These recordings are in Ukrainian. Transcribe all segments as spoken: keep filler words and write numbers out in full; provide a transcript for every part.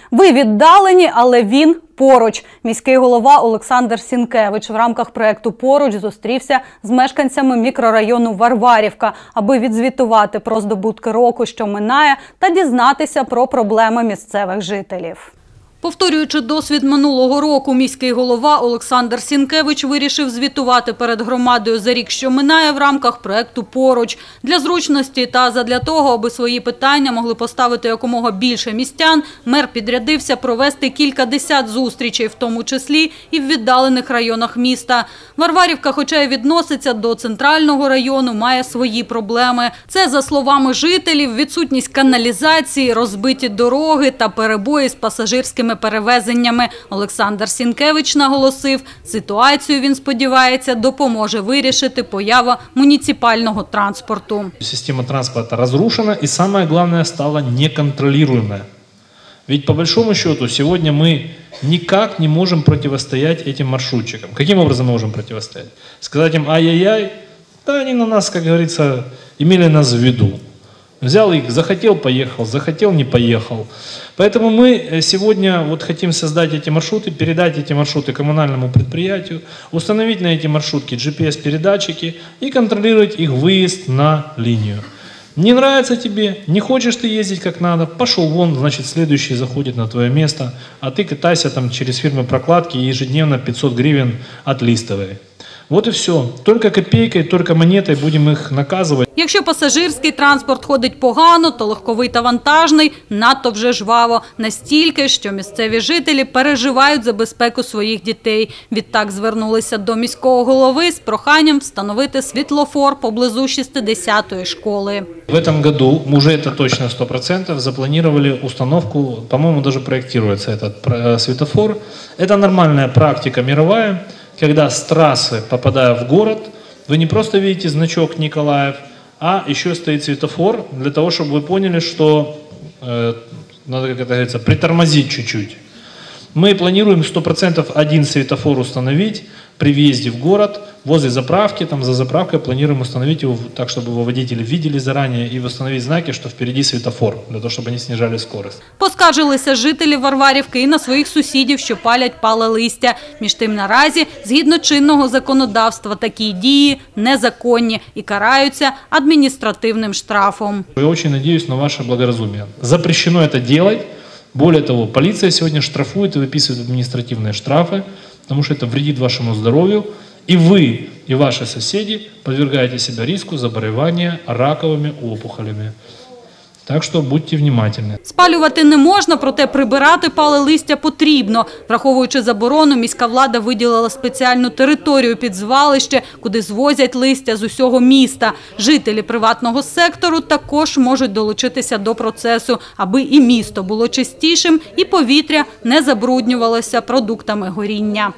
Ви віддалені, але він поруч. Міський голова Олександр Сінкевич в рамках проєкту «Поруч» зустрівся з мешканцями мікрорайону Варварівка, аби відзвітувати про здобутки року, що минає, та дізнатися про проблеми місцевих жителів. Повторюючи досвід минулого року, міський голова Олександр Сінкевич вирішив звітувати перед громадою за рік, що минає, в рамках проєкту «Поруч». Для зручності та задля того, аби свої питання могли поставити якомога більше містян, мер підрядився провести кількадесят зустрічей, в тому числі і в віддалених районах міста. Варварівка, хоча й відноситься до центрального району, має свої проблеми. Це, за словами жителів, відсутність каналізації, розбиті дороги та перебої з пасажирськими перевезеннями. Олександр Сінкевич наголосив, ситуацію, він сподівається, допоможе вирішити поява муніципального транспорту. Система транспорта разрушена и, самое главное, стала неконтролируемая. Ведь по большому счету сегодня мы никак не можем противостоять этим маршрутчикам. Каким образом мы можем противостоять? Сказать им ай-яй-яй? Да они на нас, как говорится, имели нас в виду. Взял их, захотел – поехал, захотел – не поехал. Поэтому мы сегодня вот хотим создать эти маршруты, передать эти маршруты коммунальному предприятию, установить на эти маршрутки джи пи эс-передатчики и контролировать их выезд на линию. Не нравится тебе, не хочешь ты ездить как надо, пошел вон, значит, следующий заходит на твое место, а ты катайся там через фирмы прокладки и ежедневно пятьсот гривен отлистывай. Вот и все. Только копейкой, только монетой будем их наказывать. Якщо пасажирський транспорт ходить погано, то легковий та вантажний надто вже жваво. Настільки, що місцеві жителі переживають за безпеку своїх дітей. Відтак звернулися до міського голови з проханням встановити світлофор поблизу шістдесятої школи. В этом году, уже это точно сто процентов, запланировали установку, по-моему, даже проектируется этот светофор. Это нормальная практика мировая. Когда с трассы, попадая в город, вы не просто видите значок Николаев, а еще стоит светофор для того, чтобы вы поняли, что э, надо, как это говорится, притормозить чуть-чуть. Мы планируем сто процентов один светофор установить при въезде в город, возле заправки, там за заправкой планируем установить его так, чтобы его водители видели заранее и установить знаки, что впереди светофор, для того, чтобы они снижали скорость. Поскаржилися жителі Варварівки і на своїх сусідів, що палять пале листя. Між тим, наразі, згідно чинного законодавства, такі дії незаконні і караються адміністративним штрафом. Я очень надеюсь на ваше благоразумие. Запрещено это делать. Более того, полиция сегодня штрафует и выписывает административные штрафы, потому что это вредит вашему здоровью. И вы, и ваши соседи подвергаете себя риску заболевания раковыми опухолями. Так що будьте внимательні. Спалювати не можна, проте прибирати пале листя потрібно. Враховуючи заборону, міська влада виділила спеціальну територію під звалище, куди звозять листя з усього міста. Жителі приватного сектору також можуть долучитися до процесу, аби і місто було чистішим, і повітря не забруднювалося продуктами горіння.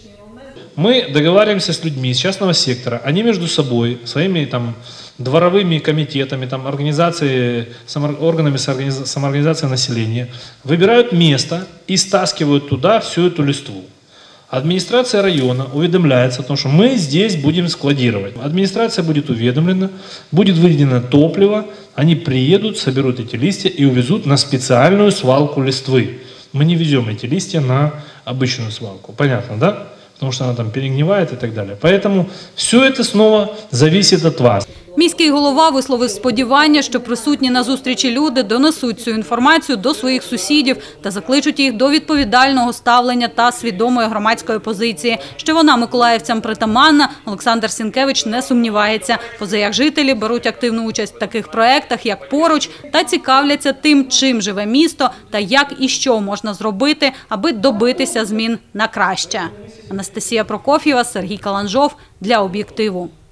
Мы договариваемся с людьми из частного сектора, они между собой, своими там дворовыми комитетами, там, организации, органами самоорганизации населения, выбирают место и стаскивают туда всю эту листву. Администрация района уведомляется о том, что мы здесь будем складировать. Администрация будет уведомлена, будет выделено топливо, они приедут, соберут эти листья и увезут на специальную свалку листвы. Мы не везем эти листья на обычную свалку. Понятно, да? Потому что она там перегнивает и так далее. Поэтому все это снова зависит от вас. Міський голова висловив сподівання, що присутні на зустрічі люди донесуть цю інформацію до своїх сусідів та закличуть їх до відповідального ставлення та свідомої громадської позиції. Що вона миколаївцям притаманна, Олександр Сінкевич не сумнівається. Позаяк жителі беруть активну участь в таких проєктах, як «Поруч», та цікавляться тим, чим живе місто та як і що можна зробити, аби добитися змін на краще. Анастасія Прокоф'єва, Сергій Каланжов для «Об'єктиву».